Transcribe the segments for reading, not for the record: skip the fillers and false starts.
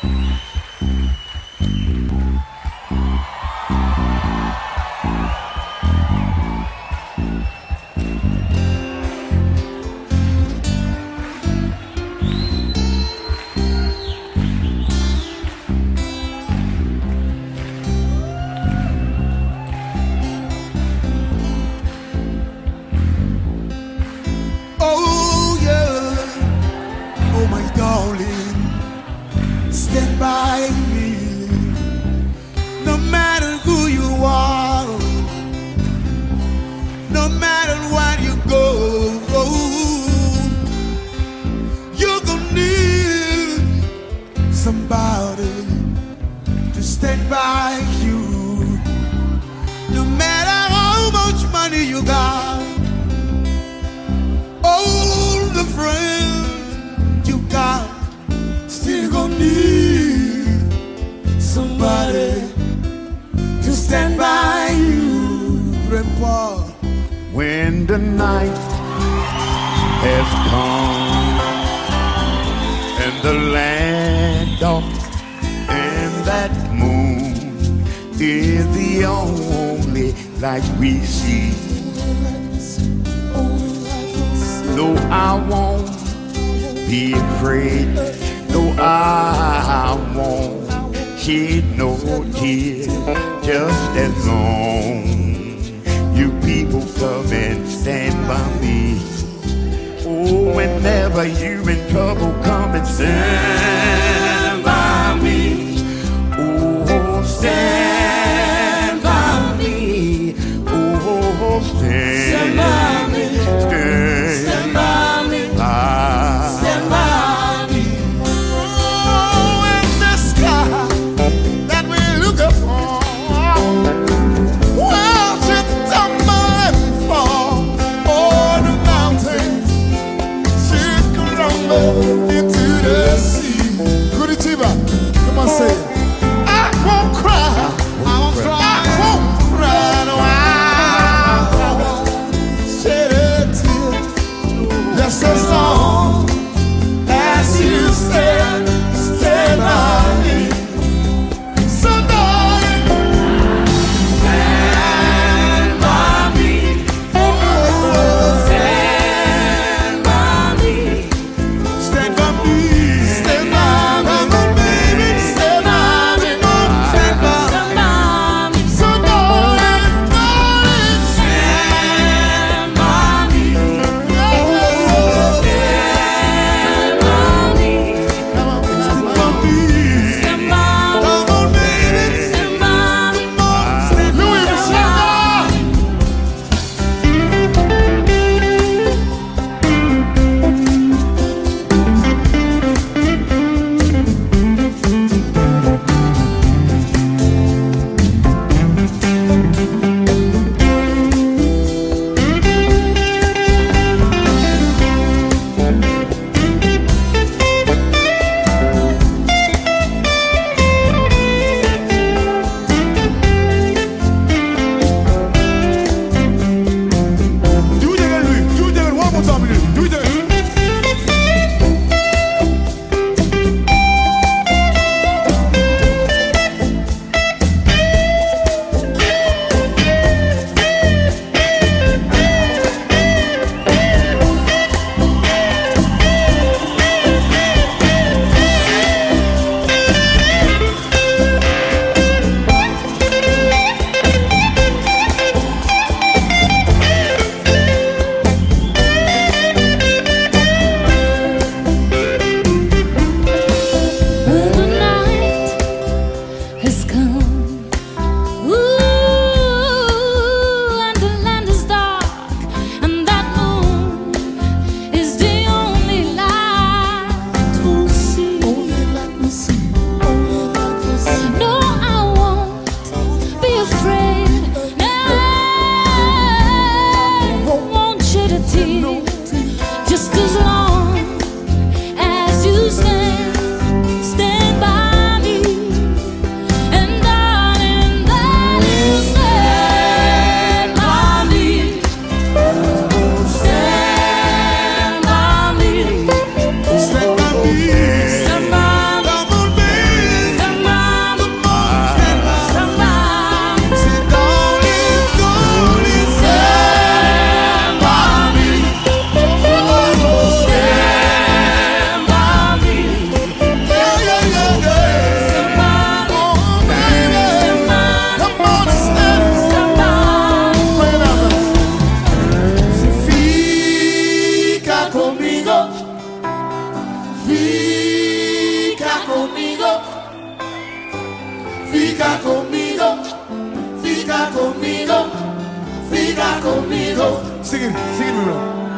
Stand by me, no matter who you are, no matter where you go. You're gonna need somebody to stand by you, no matter how much money you got, all the friends you got. Still gonna need somebody to stand by you, Grandpa. When the night has come and the land dark and that moon is the only light we see. No, I won't be afraid. No, I won't shed no tears, just as long you people come and stand by me. Oh, whenever you're in trouble, come and stand by me. Oh, stand by me. Oh, stand by me. Stand by me. Stand by me. Into the sea. Curitiba, come on, say it. I won't cry. I won't cry. I won't cry. No, I won't shed a tear. Just as long as you stand by me. So darling, stand by me. Oh, stand by me. Stand Fica comigo, fica comigo, fica comigo, fica comigo. Sing it, bro.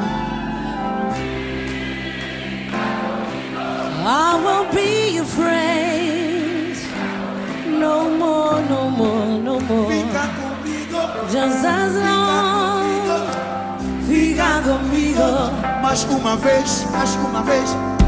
I won't be afraid. No more, no more, no more. Fica comigo. Just as long. Fica comigo. Mais uma vez, mais uma vez.